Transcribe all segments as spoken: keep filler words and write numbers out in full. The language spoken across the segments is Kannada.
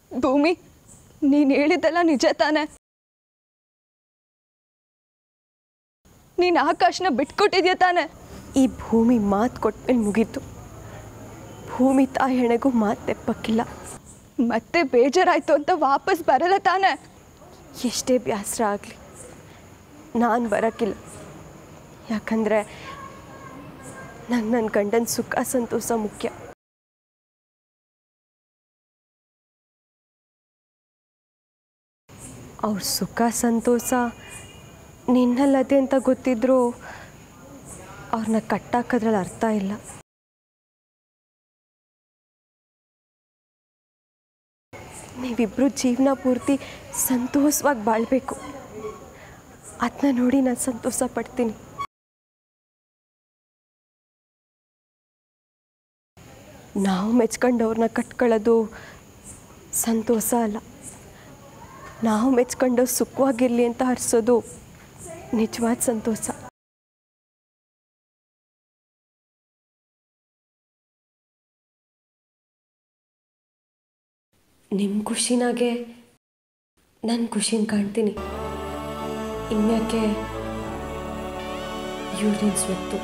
ಭೂಮಿ, ನೀನು ಹೇಳಿದ್ದೆಲ್ಲ ನಿಜ ತಾನೆ? ನೀನು ಆಕಾಶನ ಬಿಟ್ಕೊಟ್ಟಿದ್ಯಾ ತಾನೆ? ಈ ಭೂಮಿ ಮಾತು ಕೊಟ್ಮೇಲೆ ಮುಗೀತು. ಭೂಮಿ ತಾಯಿ ಹೆಣೆಗೂ ಮಾತು ತೆಪ್ಪಕ್ಕಿಲ್ಲ. ಮತ್ತೆ ಬೇಜಾರಾಯ್ತು ಅಂತ ವಾಪಸ್ ಬರಲ್ಲ ತಾನೆ? ಎಷ್ಟೇ ಬೇಸರ ಆಗಲಿ ನಾನು ಬರೋಕ್ಕಿಲ್ಲ. ಯಾಕಂದರೆ ನಂಗೆ ನನ್ನ ಗಂಡನ ಸುಖ ಸಂತೋಷ ಮುಖ್ಯ. ಅವ್ರ ಸುಖ ಸಂತೋಷ ನಿನ್ನಲ್ಲದೆ ಅಂತ ಗೊತ್ತಿದ್ರು ಅವ್ರನ್ನ ಕಟ್ಟಾಕೋದ್ರಲ್ಲಿ ಅರ್ಥ ಇಲ್ಲ. ನೀವಿಬ್ಬರು ಜೀವನ ಪೂರ್ತಿ ಸಂತೋಷವಾಗಿ ಬಾಳಬೇಕು. ಅದನ್ನ ನೋಡಿ ನಾನು ಸಂತೋಷ ಪಡ್ತೀನಿ. ನಾವು ಮೆಚ್ಕೊಂಡವ್ರನ್ನ ಕಟ್ಕೊಳ್ಳೋದು ಸಂತೋಷ ಅಲ್ಲ. ನಾವು ಮೆಚ್ಕೊಂಡವ್ರು ಸುಖವಾಗಿರಲಿ ಅಂತ ಹರಿಸೋದು ನಿಜವಾದ ಸಂತೋಷ. ನಿಮ್ಮ ಖುಷಿನಾಗೆ ನನ್ನ ಖುಷಿನ ಕಾಣ್ತೀನಿ. ಇನ್ಯಾಕೆ ಯೂರಿನ್ ಸ್ವೆತ್ತು.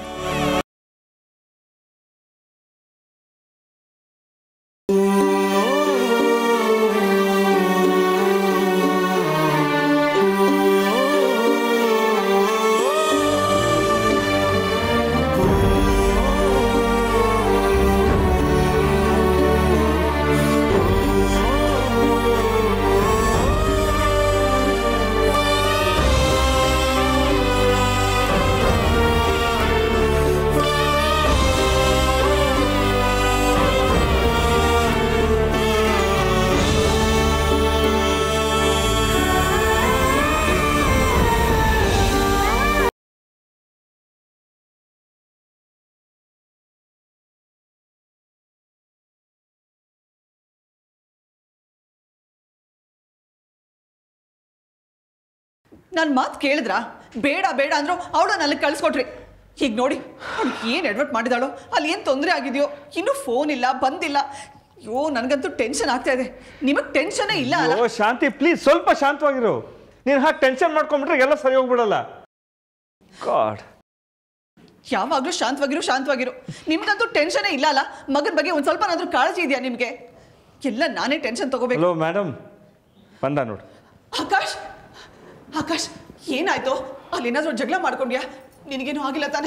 ನನ್ನ ಮಾತು ಕೇಳಿದ್ರಾ? ಬೇಡ ಬೇಡ ಅಂದ್ರು ಅವಳು ನನಗೆ ಕಳಿಸ್ಕೊಟ್ರಿ. ಈಗ ನೋಡಿ ಅವ್ಳು ಏನು ಎಡ್ವರ್ಟ್ ಮಾಡಿದಾಳೋ, ಅಲ್ಲಿ ಏನು ತೊಂದರೆ ಆಗಿದೆಯೋ, ಇನ್ನೂ ಫೋನ್ ಇಲ್ಲ, ಬಂದಿಲ್ಲ. ಅಯ್ಯೋ ನನಗಂತೂ ಟೆನ್ಷನ್ ಆಗ್ತಾ ಇದೆ. ನಿಮಗೆ ಟೆನ್ಷನ್ನೇ ಇಲ್ಲ ಅಲ್ಲ? ಓ ಶಾಂತಿ, ಪ್ಲೀಸ್ ಸ್ವಲ್ಪ ಶಾಂತವಾಗಿರು. ನೀನು ಹಾಗೆ ಟೆನ್ಷನ್ ಮಾಡ್ಕೊಂಡ್ಬಿಟ್ರೆ ಎಲ್ಲ ಸರಿ ಹೋಗ್ಬಿಡಲ್ಲ. ಗಾಡ್, ಯಾವಾಗಲೂ ಶಾಂತವಾಗಿರು ಶಾಂತವಾಗಿರು. ನಿಮ್ಗಂತೂ ಟೆನ್ಷನ್ನೇ ಇಲ್ಲ ಅಲ್ಲ? ಮಗನ ಬಗ್ಗೆ ಒಂದು ಸ್ವಲ್ಪನಾದ್ರೂ ಕಾಳಜಿ ಇದೆಯಾ ನಿಮಗೆ? ಎಲ್ಲ ನಾನೇ ಟೆನ್ಷನ್ ತಗೋಬೇಕು. ಹಲೋ ಮೇಡಮ್, ಬಂದ ನೋಡು. ಆಕಾಶ್, ಆಕಾಶ್ ಏನಾಯ್ತು? ಅಲ್ಲೇನಾದ್ರೂ ಜಗಳ ಮಾಡ್ಕೊಂಡ್ಯಾ? ನಿನಗೇನು ಆಗಿಲ್ಲ ತಾನೆ?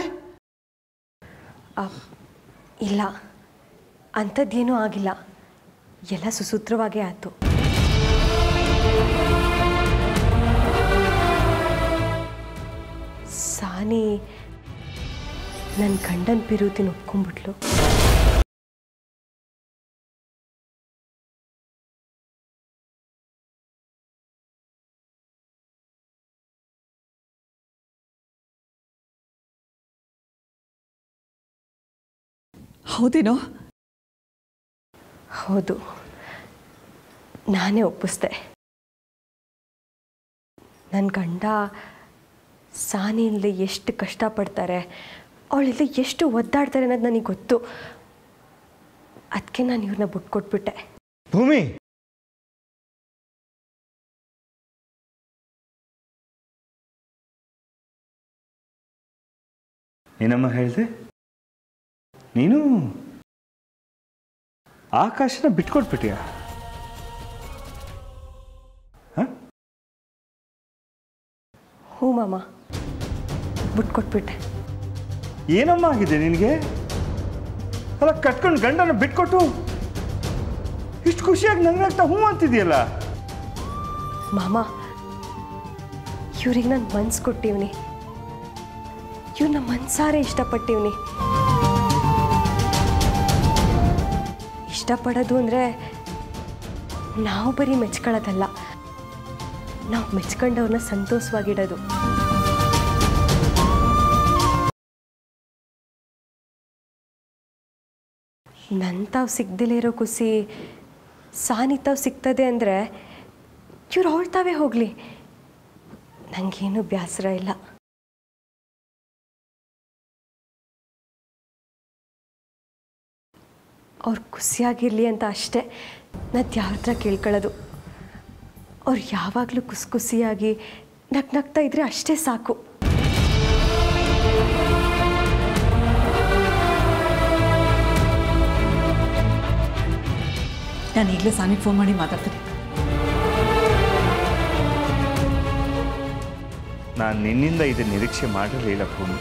ಇಲ್ಲ, ಅಂಥದ್ದೇನೂ ಆಗಿಲ್ಲ. ಎಲ್ಲ ಸುಸೂತ್ರವಾಗೇ ಆಯ್ತು. ಸಾನಿ ನನ್ನ ಗಂಡನ ಪಿರುತಿನ ಒಪ್ಕೊಂಡ್ಬಿಟ್ಲು. ಹೌದೇನೋ? ಹೌದು, ನಾನೇ ಒಪ್ಪಿಸ್ದೆ. ನನ್ನ ಗಂಡ ಸಾನಿ ಇಲ್ಲದೆ ಎಷ್ಟು ಕಷ್ಟಪಡ್ತಾರೆ, ಅವಳಿಲ್ಲದೆ ಎಷ್ಟು ಒದ್ದಾಡ್ತಾರೆ ಅನ್ನೋದು ನನಗೆ ಗೊತ್ತು. ಅದಕ್ಕೆ ನಾನು ಇವ್ರನ್ನ ಬಿಟ್ಕೊಟ್ಬಿಟ್ಟೆ. ಭೂಮಿ, ಏನಮ್ಮ ಹೇಳಿದೆ? ನೀನು ಆಕಾಶನ ಬಿಟ್ಕೊಟ್ಬಿಟ್ಟಿಯಾ? ಹ್ಞೂ ಮಾಮ, ಬಿಟ್ಕೊಟ್ಬಿಟ್ಟೆ. ಏನಮ್ಮ ಆಗಿದೆ ನಿನಗೆ? ಅಲ್ಲ, ಕಟ್ಕೊಂಡು ಗಂಡನ ಬಿಟ್ಕೊಟ್ಟು ಇಷ್ಟು ಖುಷಿಯಾಗಿ ನಂಗಾಗ್ತಾ ಹ್ಞೂ ಅಂತಿದೆಯಲ್ಲ. ಮಾಮ, ಇವ್ರಿಗೆ ನಾನು ಮನ್ಸು ಕೊಟ್ಟಿವ್ನಿ. ಇವ್ರನ್ನ ಮನ್ಸಾರೆ ಇಷ್ಟಪಟ್ಟಿವ್ನಿ. ಇಷ್ಟಪಡೋದು ಅಂದರೆ ನಾವು ಬರೀ ಮೆಚ್ಕೊಳ್ಳೋದಲ್ಲ, ನಾವು ಮೆಚ್ಕೊಂಡವ್ರನ್ನ ಸಂತೋಷವಾಗಿಡೋದು. ನನ್ನ ತಾವು ಸಿಗ್ದಿಲ್ಲೇ ಇರೋ ಖುಷಿ ಸಾನಿ ತಾವು ಸಿಗ್ತದೆ ಅಂದರೆ ಇವ್ರು ಹೊಳ್ತಾವೇ ಹೋಗಲಿ, ನನಗೇನು ಬೇಸರ ಇಲ್ಲ. ಅವ್ರು ಖುಷಿಯಾಗಿರಲಿ ಅಂತ ಅಷ್ಟೇ ನಾನು ಯಾರ ಹತ್ರ ಕೇಳ್ಕೊಳ್ಳೋದು. ಅವ್ರು ಯಾವಾಗಲೂ ಖುಷಿ ಖುಷಿಯಾಗಿ ನಕ್ ನಗ್ತಾ ಇದ್ರೆ ಅಷ್ಟೇ ಸಾಕು. ನಾನು ಈಗಲೇ ಸಾನಿಗೆ ಫೋನ್ ಮಾಡಿ ಮಾತಾಡ್ತೀನಿ. ನಾನು ನಿನ್ನಿಂದ ಇದು ನಿರೀಕ್ಷೆ ಮಾಡಿರಲಿಲ್ಲ ಭೂಮಿ.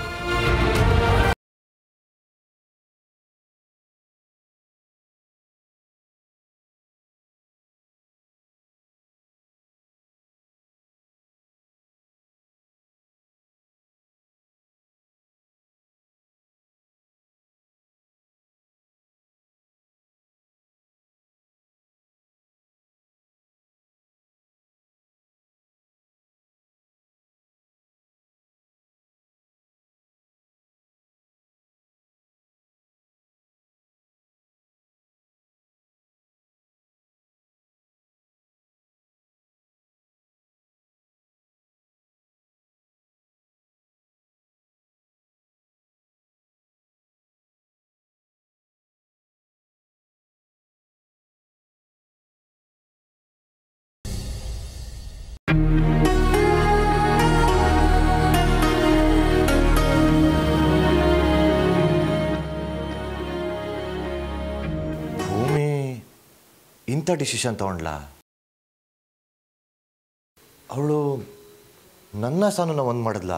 ಇಂಥ ಡಿಸಿಷನ್ ತಗೊಂಡ್ಲ ಅವಳು. ನನ್ನ ಸಾನು ನಾವು ಒಂದು ಮಾಡಿದ್ಲ.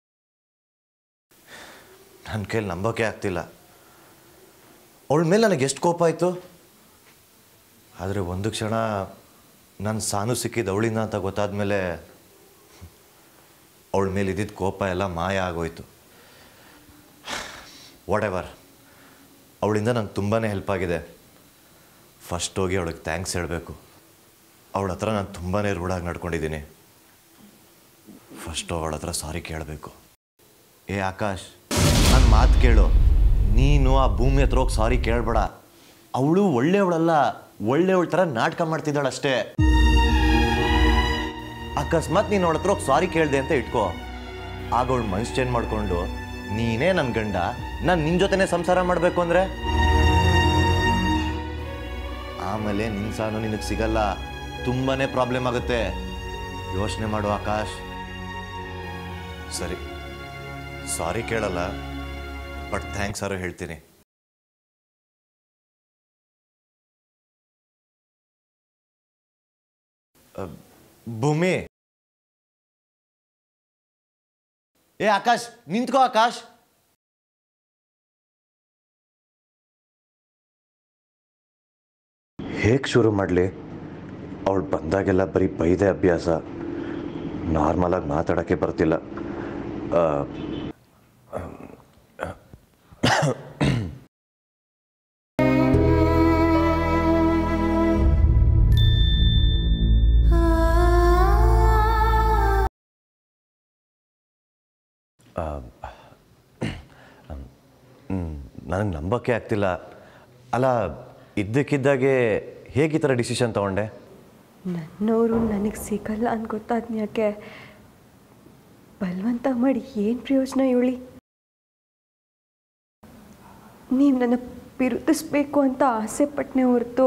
ನನ್ನ ಕೈಲಿ ನಂಬೋಕೆ ಆಗ್ತಿಲ್ಲ. ಅವಳ ಮೇಲೆ ನನಗೆ ಎಷ್ಟು ಕೋಪ ಆಯಿತು. ಆದರೆ ಒಂದು ಕ್ಷಣ ನನ್ನ ಸಾನು ಸಿಕ್ಕಿದ್ದು ಅವಳಿಂದ ಅಂತ ಗೊತ್ತಾದ ಮೇಲೆ ಅವಳ ಮೇಲೆ ಇದ್ದಿದ್ದ ಕೋಪ ಎಲ್ಲ ಮಾಯ ಆಗೋಯ್ತು. ವಾಟ್ ಎವರ್, ಅವಳಿಂದ ನಂಗೆ ತುಂಬಾ ಹೆಲ್ಪ್ ಆಗಿದೆ. ಫಸ್ಟ್ ಹೋಗಿ ಅವಳಿಗೆ ಥ್ಯಾಂಕ್ಸ್ ಹೇಳಬೇಕು. ಅವಳ ಹತ್ರ ನಾನು ತುಂಬಾ ರೂಢಾಗಿ ನಡ್ಕೊಂಡಿದ್ದೀನಿ. ಫಸ್ಟ್ ಅವಳ ಹತ್ರ ಸಾರಿ ಕೇಳಬೇಕು. ಏ ಆಕಾಶ್, ನನ್ನ ಮಾತು ಕೇಳು. ನೀನು ಆ ಭೂಮಿ ಹತ್ರ ಹೋಗಿ ಸಾರಿ ಕೇಳಬೇಡ. ಅವಳು ಒಳ್ಳೆಯವಳಲ್ಲ, ಒಳ್ಳೆಯವಳ ಥರ ನಾಟಕ ಮಾಡ್ತಿದ್ದಾಳಷ್ಟೇ. ಅಕಸ್ಮಾತ್ ನೀನು ಅವಳ ಹತ್ರ ಹೋಗಿ ಸಾರಿ ಕೇಳಿದೆ ಅಂತ ಇಟ್ಕೋ. ಆಗ ಅವಳು ಮನ್ಸು ಚೇಂಜ್ ಮಾಡಿಕೊಂಡು ನೀನೇ ನನ್ನ ಗಂಡ, ನಾನು ನಿನ್ನ ಜೊತೆನೇ ಸಂಸಾರ ಮಾಡಬೇಕು ಅಂದರೆ ಆಮೇಲೆ ನಿನ್ನ ಸಾನು ನಿನಗೆ ಸಿಗಲ್ಲ. ತುಂಬಾ ಪ್ರಾಬ್ಲಮ್ ಆಗುತ್ತೆ. ಯೋಚನೆ ಮಾಡು ಆಕಾಶ್. ಸರಿ, ಸಾರಿ ಕೇಳಲ್ಲ, ಬಟ್ ಥ್ಯಾಂಕ್ಸ್ ಆರು ಹೇಳ್ತೀನಿ. ಭೂಮಿ, ಏ ಆಕಾಶ್, ನಿಂತ್ಕೋ ಆಕಾಶ್. ಹೇಗೆ ಶುರು ಮಾಡಲಿ? ಅವಳು ಬಂದಾಗೆಲ್ಲ ಬರೀ ಬೈದೆ ಅಭ್ಯಾಸ. ನಾರ್ಮಲಾಗಿ ಮಾತಾಡೋಕ್ಕೆ ಬರ್ತಿಲ್ಲ. ನನಗೆ ನಂಬೋಕ್ಕೆ ಆಗ್ತಿಲ್ಲ. ಅಲ್ಲ, ಇದ್ದಕ್ಕಿದ್ದಾಗೆ ಹೇಗೆ ಈ ಥರ ಡಿಸಿಷನ್ ತೊಗೊಂಡೆ? ನನ್ನವರು ನನಗೆ ಸಿಗಲ್ಲ ಅಂತ ಗೊತ್ತಾದ್ನ ಯಾಕೆ ಬಲವಂತ ಮಾಡಿ ಏನು ಪ್ರಯೋಜನ ಹೇಳಿ? ನೀವು ನನ್ನ ಬಿರುದಿಸ್ಬೇಕು ಅಂತ ಆಸೆ ಪಟ್ಟನೆ ಹೊರತು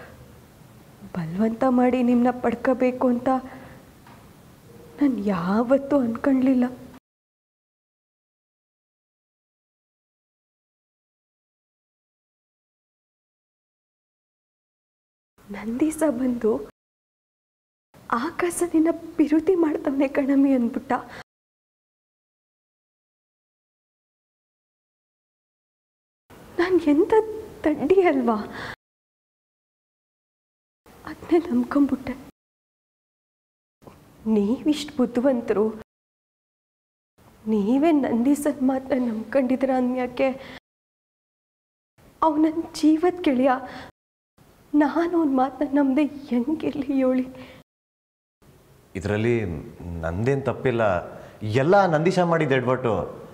ಬಲವಂತ ಮಾಡಿ ನಿಮ್ಮನ್ನ ಪಡ್ಕೋಬೇಕು ಅಂತ ನಾನು ಯಾವತ್ತೂ ಅಂದ್ಕೊಳ್ಳಲಿಲ್ಲ. ನಂದೀಸ ಬಂದು ಆಕಾಶ ನಿನ್ನ ಬಿರುತಿ ಮಾಡ್ತವನೆ ಕಣಮಿ ಅಂದ್ಬಿಟ್ಟ. ನಾನು ಎಂಥ ತಡ್ಡಿ ಅಲ್ವಾ, ಅದನ್ನೇ ನಂಬ್ಕೊಂಬಿಟ್ಟೆ. ನೀವಿಷ್ಟು ಬುದ್ಧಿವಂತರು, ನೀವೇ ನಂದೀಸನ್ ಮಾತ್ರ ನಂಬ್ಕೊಂಡಿದ್ರ ಅಂದ್ಯಾಕೆ? ಅವ್ ನನ್ನ ಜೀವದ ಗೆಳೆಯ, ನಾನು ಒಂದು ಮಾತನ್ನ ನಮ್ಮದೇ ಹೆಂಗಿರಲಿ ಹೇಳಿ? ಇದರಲ್ಲಿ ನಂದೇನು ತಪ್ಪಿಲ್ಲ. ಎಲ್ಲ ನಂದೀಶ ಮಾಡಿದ್ದು ಎಡ್ವಟ್ಟು.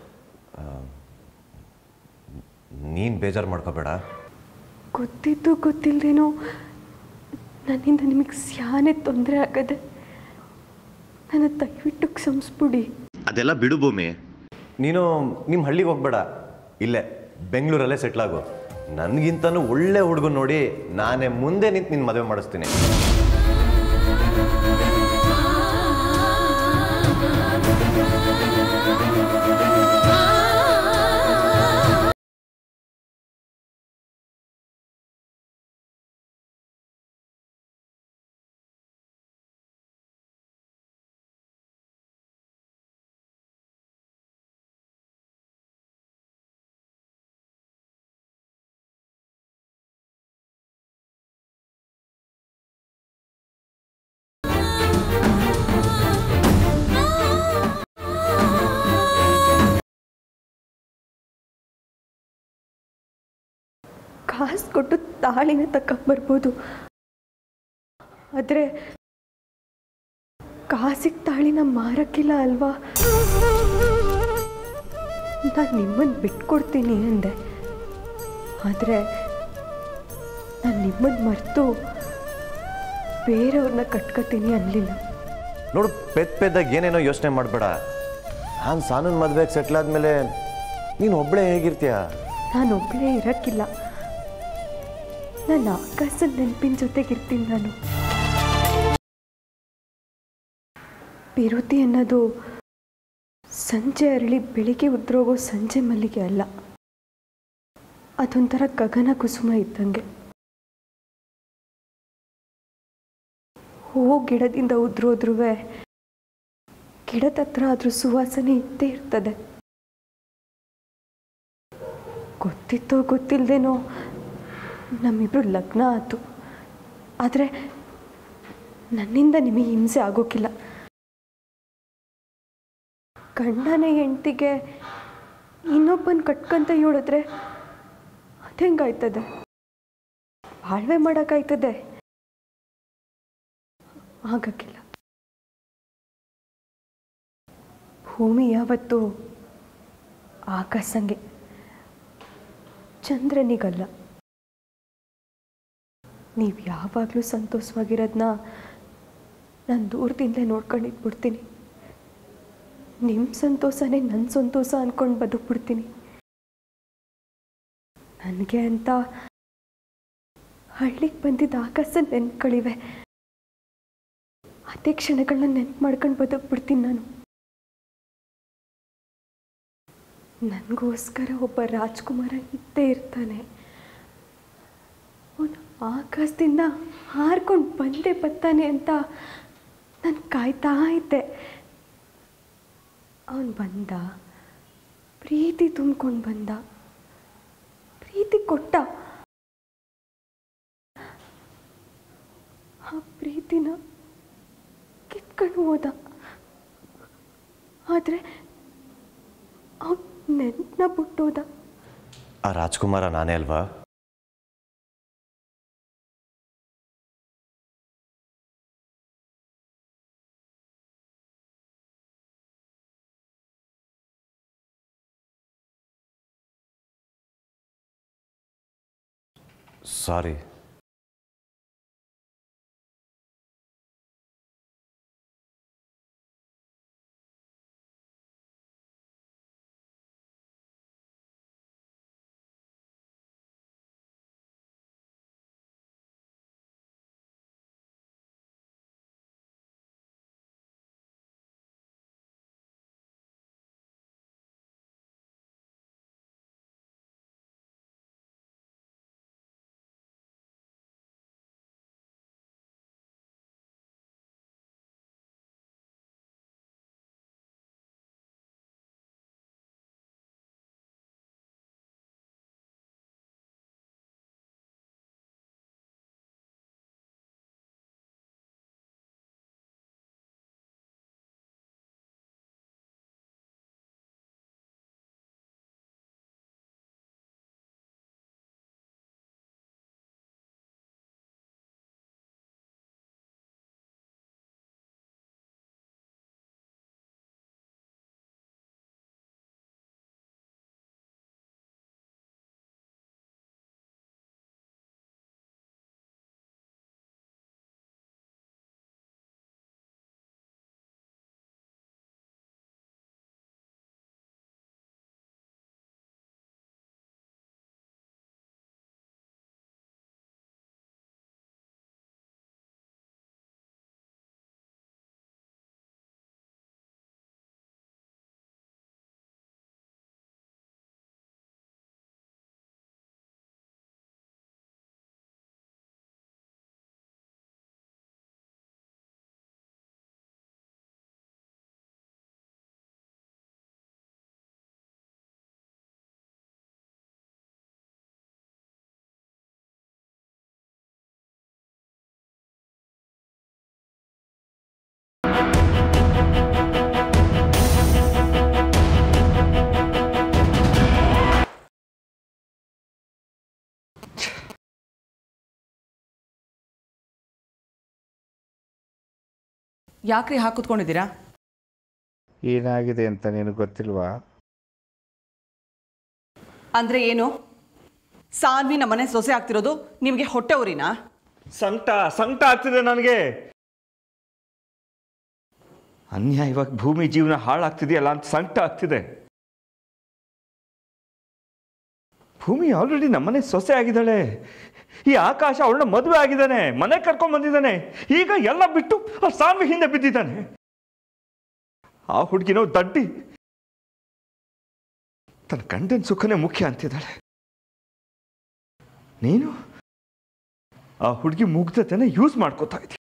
ನೀನು ಬೇಜಾರು ಮಾಡ್ಕೋಬೇಡ. ಗೊತ್ತಿದ್ದು ಗೊತ್ತಿಲ್ಲದೇನೋ ನನ್ನಿಂದ ನಿಮಗೆ ಸ್ಯಾನೆ ತೊಂದರೆ ಆಗದೆ. ನನ್ನ ದಯವಿಟ್ಟು ಕ್ಷಮಿಸ್ಬಿಡಿ. ಅದೆಲ್ಲ ಬಿಡು ಭೂಮಿ. ನೀನು ನಿಮ್ಮ ಹಳ್ಳಿಗೆ ಹೋಗ್ಬೇಡ, ಇಲ್ಲೇ ಬೆಂಗಳೂರಲ್ಲೇ ಸೆಟ್ಲಾಗು. ನನಗಿಂತನೂ ಒಳ್ಳೆ ಹುಡುಗನ್ ನೋಡಿ ನಾನೇ ಮುಂದೆ ನಿಂತು ನಿನ್ನ ಮದುವೆ ಮಾಡಿಸ್ತೀನಿ. ಕಾಸು ಕೊಟ್ಟು ತಾಳಿನ ತಗೊಂಬರ್ಬೋದು, ಆದರೆ ಕಾಸಿಗೆ ತಾಳಿನ ಮಾರಕ್ಕಿಲ್ಲ ಅಲ್ವಾ? ನಾನು ನಿಮ್ಮನ್ನು ಬಿಟ್ಕೊಡ್ತೀನಿ ಅಂದೆ, ಆದರೆ ನಾನು ನಿಮ್ಮನ್ನು ಮರೆತು ಬೇರೆಯವ್ರನ್ನ ಕಟ್ಕೊತೀನಿ ಅನ್ನಲಿಲ್ಲ. ನೋಡು, ಪೆದ್ ಪೆದ್ದಾಗ ಏನೇನೋ ಯೋಚನೆ ಮಾಡಬೇಡ. ನಾನು ಸಾನನ್ ಮದುವೆಗೆ ಸೆಟ್ಲ್ ಆದಮೇಲೆ ನೀನು ಒಬ್ಬಳೇ ಹೇಗಿರ್ತೀಯ? ನಾನು ಒಬ್ಬಳೇ ಇರೋಕ್ಕಿಲ್ಲ, ನನ್ನ ಆಕಾಶದ ನೆನಪಿನ ಜೊತೆಗಿರ್ತೀನಿ ನಾನು. ಬಿರುತಿ ಅನ್ನೋದು ಸಂಜೆ ಅರಳಿ ಬೆಳಿಗ್ಗೆ ಉದ್ರೋಗೋ ಸಂಜೆ ಮಲ್ಲಿಗೆ ಅಲ್ಲ, ಅದೊಂಥರ ಗಗನ ಕುಸುಮ ಇದ್ದಂಗೆ. ಹೂವು ಗಿಡದಿಂದ ಉದ್ರೋದ್ರೂ ಗಿಡದ ಹತ್ರ ಅದ್ರ ಸುವಾಸನೆ ಇದ್ದೇ ಇರ್ತದೆ. ಗೊತ್ತಿತ್ತೋ ಗೊತ್ತಿಲ್ಲದೇನೋ ನಮ್ಮಿಬ್ರು ಲಗ್ನ ಆಯಿತು, ಆದರೆ ನನ್ನಿಂದ ನಿಮಗೆ ಹಿಂಸೆ ಆಗೋಕ್ಕಿಲ್ಲ. ಗಂಡನ ಹೆಂಡತಿಗೆ ಇನ್ನೊಬ್ಬನ ಕಟ್ಕೊಂತ ಹೇಳಿದ್ರೆ ಅದೆಂಗಾಯ್ತದೆ? ಬಾಳ್ವೆ ಮಾಡೋಕ್ಕಾಯ್ತದೆ? ಆಗಕ್ಕಿಲ್ಲ. ಭೂಮಿ ಯಾವತ್ತೂ ಆಕಾಶಂಗೆ, ಚಂದ್ರನಿಗಲ್ಲ. ನೀವು ಯಾವಾಗಲೂ ಸಂತೋಷವಾಗಿರೋದನ್ನ ನಾನು ದೂರದಿಂದಲೇ ನೋಡ್ಕೊಂಡಿದ್ಬಿಡ್ತೀನಿ. ನಿಮ್ಮ ಸಂತೋಷನೇ ನನ್ನ ಸಂತೋಷ ಅಂದ್ಕೊಂಡು ಬದುಕ್ಬಿಡ್ತೀನಿ. ನನಗೆ ಅಂತ ಹಳ್ಳಿಗೆ ಬಂದಿದ್ದ ಆಕಾಶದ ನೆನಪುಗಳಿವೆ, ಅದೇ ಕ್ಷಣಗಳನ್ನ ನೆನಪು ಮಾಡ್ಕೊಂಡು ಬದುಕ್ಬಿಡ್ತೀನಿ ನಾನು. ನನಗೋಸ್ಕರ ಒಬ್ಬ ರಾಜ್ಕುಮಾರ ಇದ್ದೇ ಇರ್ತಾನೆ. ಅವನು ಆಕಾಶದಿಂದ ಹಾರ್ಕೊಂಡು ಬಂದೇ ಬರ್ತಾನೆ ಅಂತ ನಾನು ಕಾಯ್ತಾ ಇದ್ದೆ. ಅವನು ಬಂದ, ಪ್ರೀತಿ ತುಂಬ್ಕೊಂಡು ಬಂದ, ಪ್ರೀತಿ ಕೊಟ್ಟ. ಆ ಪ್ರೀತಿನ ಕಿತ್ಕೊಂಡು ಹೋದ. ಆದರೆ ಅವನು ನೆನಪನ್ನ ಬಿಟ್ಟೋದ. ಆ ರಾಜ್ಕುಮಾರ ನಾನೇ ಅಲ್ವಾ? ಸಾರಿ. ಯಾಕ್ರಿ ಹಾಕಿ ಕೂತ್ಕೊಂಡಿದ್ದೀರಾ? ಏನಾಗಿದೆ ಅಂತ ನಿನಗೆ ಗೊತ್ತಿಲ್ವಾ? ಅಂದರೆ ಏನು? ಸಾನ್ವಿ ನಮ್ಮನೆ ಸೊಸೆ ಆಗ್ತಿರೋದು ನಿಮಗೆ ಹೊಟ್ಟೆ ಊರಿನಾ? ಸಂಕಟ ಸಂಕಟ ಆಗ್ತಿದೆ ನನಗೆ. ಅನ್ಯಾಯವಾಗಿ ಭೂಮಿ ಜೀವನ ಹಾಳಾಗ್ತಿದೆಯಲ್ಲ ಅಂತ ಸಂಕಟ ಆಗ್ತಿದೆ. ಭೂಮಿ ಆಲ್ರೆಡಿ ನಮ್ಮನೆ ಸೊಸೆ ಆಗಿದ್ದಾಳೆ. ಈ ಆಕಾಶ ಅವಳನ್ನ ಮದುವೆ ಆಗಿದ್ದಾನೆ, ಮನೆ ಕರ್ಕೊಂಡ್ ಬಂದಿದ್ದಾನೆ. ಈಗ ಎಲ್ಲ ಬಿಟ್ಟು ಆ ಸಾನ್ವಿ ಹಿಂದೆ ಬಿದ್ದಿದ್ದಾನೆ. ಆ ಹುಡುಗಿನೋ ದಡ್ಡಿ ತನ್ನ ಗಂಡನ ಸುಖನೇ ಮುಖ್ಯ ಅಂತಿದ್ದಾಳೆ. ನೀನು ಆ ಹುಡುಗಿ ಮುಗ್ಧತೆನ ಯೂಸ್ ಮಾಡ್ಕೋತಾ ಇದೀಯ.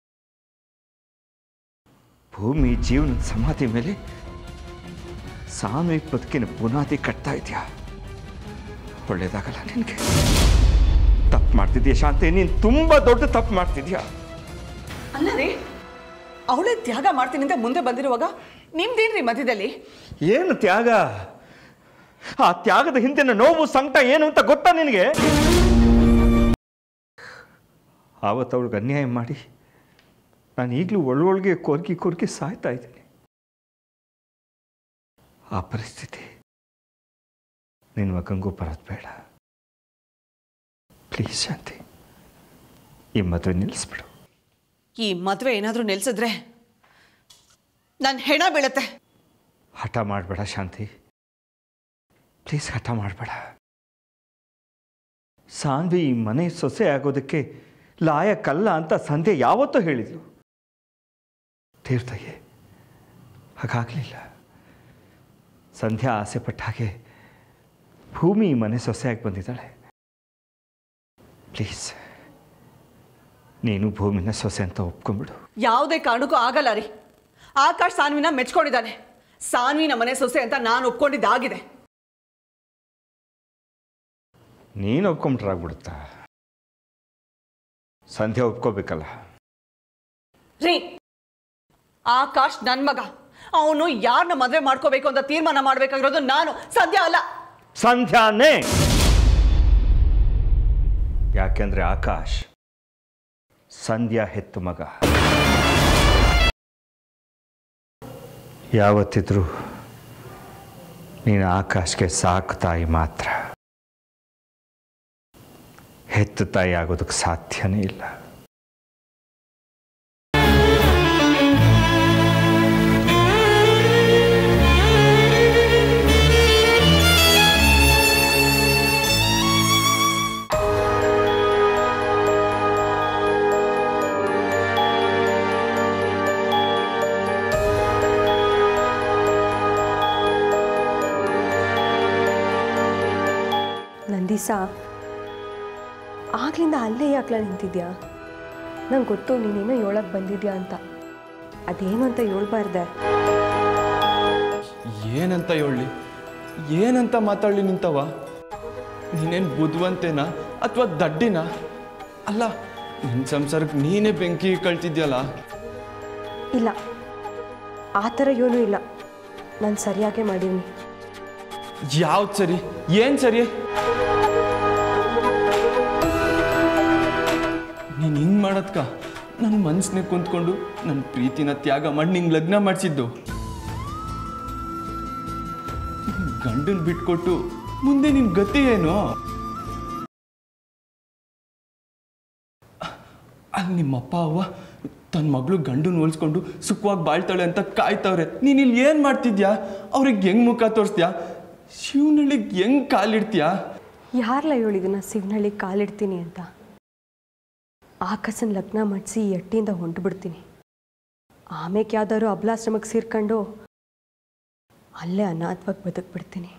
ಭೂಮಿ ಜೀವನದ ಸಮಾಧಿ ಮೇಲೆ ಸಾನ್ವಿ ಬದುಕಿನ ಬುನಾದಿ ಕಟ್ತಾ ಇದೆಯಾ? ಒಳ್ಳೇದಾಗಲ್ಲ ನಿನಗೆ. ತಪ್ಪು ಮಾಡ್ತಿದ್ಯಾ ಶಾಂತಿ, ನೀನು ತುಂಬಾ ದೊಡ್ಡ ತಪ್ಪು ಮಾಡ್ತಿದ್ಯಾ. ಅಲ್ಲ ರೀ, ಅವಳೇ ತ್ಯಾಗ ಮಾಡ್ತೀನಿ ಅಂತ ಮುಂದೆ ಬಂದಿರುವಾಗ ನಿಮ್ದೇನ್ರಿ ಮಧ್ಯದಲ್ಲಿ? ಏನು ತ್ಯಾಗ? ಆ ತ್ಯಾಗದ ಹಿಂದಿನ ನೋವು ಸಂಕಟ ಏನು ಅಂತ ಗೊತ್ತಾ ನಿನಗೆ? ಆವತ್ತು ಅವಳಿಗೆ ಅನ್ಯಾಯ ಮಾಡಿ ನಾನು ಈಗಲೂ ಒಳ್ಳೊಳಗೆ ಕೊರ್ಕಿ ಕೊರ್ಕಿ ಸಾಯ್ತಾ ಇದ್ದೀನಿ. ಆ ಪರಿಸ್ಥಿತಿ ನಿನ್ನ ಮಗಂಗೂ ಬರೋದು ಬೇಡ. ಪ್ಲೀಸ್ ಶಾಂತಿ, ಈ ಮದುವೆ ನಿಲ್ಲಿಸ್ಬಿಡು. ಈ ಮದುವೆ ಏನಾದರೂ ನಿಲ್ಸಿದ್ರೆ ನನ್ನ ಹೆಣ ಬೀಳುತ್ತೆ. ಹಠ ಮಾಡಬೇಡ ಶಾಂತಿ, ಪ್ಲೀಸ್ ಹಠ ಮಾಡಬೇಡ. ಸಾನ್ವಿ ಈ ಮನೆ ಸೊಸೆ ಆಗೋದಕ್ಕೆ ಲಾಯಕ್ಕಲ್ಲ ಅಂತ ಸಂಧ್ಯಾ ಯಾವತ್ತೂ ಹೇಳಿದ್ಲು. ತೀರ್ಥಯ್ಯ ಹಾಗಾಗಲಿಲ್ಲ. ಸಂಧ್ಯಾ ಆಸೆ ಪಟ್ಟ ಹಾಗೆ ಭೂಮಿ ಈ ಮನೆ ಸೊಸೆಯಾಗಿ ಬಂದಿದ್ದಾಳೆ. ಪ್ಲೀಸ್ ನೀನು ಭೂಮಿನ ಸೊಸೆ ಅಂತ ಒಪ್ಕೊಂಡ್ಬಿಡು. ಯಾವುದೇ ಕಾರಣಕ್ಕೂ ಆಗಲ್ಲ ರೀ. ಆಕಾಶ್ ಸಾನ್ವಿನ ಮೆಚ್ಕೊಂಡಿದ್ದಾನೆ. ಸಾನ್ವಿನ ಮನೆ ಸೊಸೆ ಅಂತ ನಾನು ಒಪ್ಕೊಂಡಿದ್ದಾಗಿದೆ. ನೀನು ಒಪ್ಕೊಂಡ್ರಾಗ್ಬಿಡುತ್ತಾ? ಸಂಧ್ಯಾ ಒಪ್ಕೋಬೇಕಲ್ಲ. ರೀ, ಆಕಾಶ್ ನನ್ನ ಮಗ. ಅವನು ಯಾರನ್ನ ಮದುವೆ ಮಾಡ್ಕೋಬೇಕು ಅಂತ ತೀರ್ಮಾನ ಮಾಡ್ಬೇಕಾಗಿರೋದು ನಾನು, ಸಂಧ್ಯಾ ಅಲ್ಲ. ಸಂಧ್ಯಾನೇ. ಯಾಕೆಂದ್ರೆ ಆಕಾಶ್ ಸಂಧ್ಯಾ ಹೆತ್ತು ಮಗ. ಯಾವತ್ತಿದ್ರೂ ನೀನು ಆಕಾಶ್ಗೆ ಸಾಕು ತಾಯಿ ಮಾತ್ರ. ಹೆತ್ತು ತಾಯಿ ಆಗೋದಕ್ಕೆ ಸಾಧ್ಯನೇ ಇಲ್ಲ. ನಂದಿಸ, ಆಗ್ಲಿಂದ ಅಲ್ಲೇ ಯಾಕ್ಲ ನಿಂತಿದ್ಯಾ? ನಂಗೆ ಗೊತ್ತು ನೀನೇನೋ ಹೇಳಕ್ಕೆ ಬಂದಿದ್ಯಾ ಅಂತ. ಅದೇನು ಅಂತ ಹೇಳ್ಬಾರ್ದೆ? ಏನಂತ ಹೇಳಲಿ, ಏನಂತ ಮಾತಾಡಲಿ ನಿಂತವ? ನೀನೇನು ಬುದ್ಧಿವಂತೇನಾ ಅಥವಾ ದಡ್ಡಿನ? ಅಲ್ಲ, ನಿನ್ನ ಸಂಸಾರಕ್ಕೆ ನೀನೇ ಬೆಂಕಿ ಕಳ್ತಿದ್ಯಲ್ಲ. ಇಲ್ಲ, ಆ ಥರ ಏನೂ ಇಲ್ಲ. ನಾನು ಸರಿಯಾಗೇ ಮಾಡೀನಿ. ಯಾವ್ದು ಸರಿ? ಏನು ಸರಿ? ನೀನು ಹಿಂಗೆ ಮಾಡೋದ್ಕ ನನ್ನ ಮನಸ್ಸನ್ನೇ ಕುಂತ್ಕೊಂಡು ನನ್ನ ಪ್ರೀತಿನ ತ್ಯಾಗ ಮಾಡಿ ನಿಂಗೆ ಲಗ್ನ ಮಾಡಿಸಿದ್ದು. ಗಂಡನ್ ಬಿಟ್ಕೊಟ್ಟು ಮುಂದೆ ನಿನ್ನ ಗತಿ ಏನು? ಅಲ್ಲಿ ನಿಮ್ಮಪ್ಪ ಅವ್ವ ತನ್ನ ಮಗಳು ಗಂಡನ ಹೋಲಿಸ್ಕೊಂಡು ಸುಖವಾಗಿ ಬಾಳ್ತಾಳೆ ಅಂತ ಕಾಯ್ತವ್ರೆ. ನೀನು ಇಲ್ಲಿ ಏನು ಮಾಡ್ತಿದ್ಯಾ? ಅವ್ರಿಗೆ ಹೆಂಗೆ ಮುಖ ತೋರಿಸ್ತೀಯಾ? ಶಿವನಳ್ಳಿಗೆ ಹೆಂಗೆ ಕಾಲಿಡ್ತೀಯಾ? ಯಾರಲ್ಲ ಹೇಳಿದ್ದು ನಾ ಶಿವನಳ್ಳಿಗೆ ಕಾಲಿಡ್ತೀನಿ ಅಂತ? ಆಕಾಶನ ಲಗ್ನ ಮಾಡಿಸಿ ಈ ಎಟ್ಟಿಂದ ಹೊಂಟು ಬಿಡ್ತೀನಿ. ಆಮೇಲೆ ಯಾವ್ದಾದ್ರು ಅಬಲಾಶ್ರಮಕ್ಕೆ ಸೇರ್ಕೊಂಡು ಅಲ್ಲೇ ಅನಾಥವಾಗಿ ಬದುಕ್ಬಿಡ್ತೀನಿ.